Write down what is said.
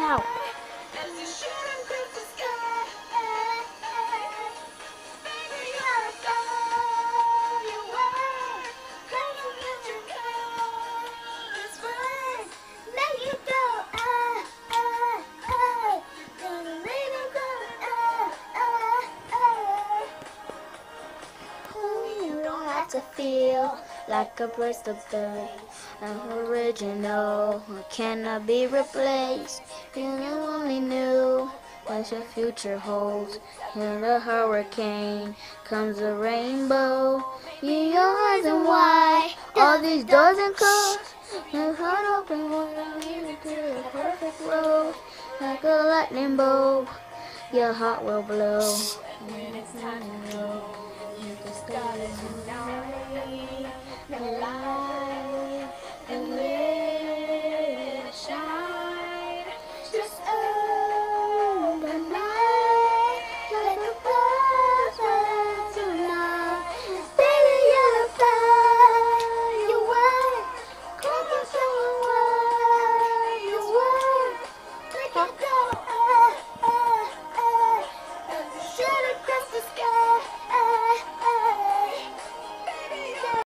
out. To feel like a burst of bird, original, cannot be replaced. You only knew what your future holds. In a hurricane comes a rainbow. In your eyes and why all these doors and close. Your heart open when you lead to the perfect road. Like a lightning bolt, your heart will blow. When it's time to go, you just gotta tonight.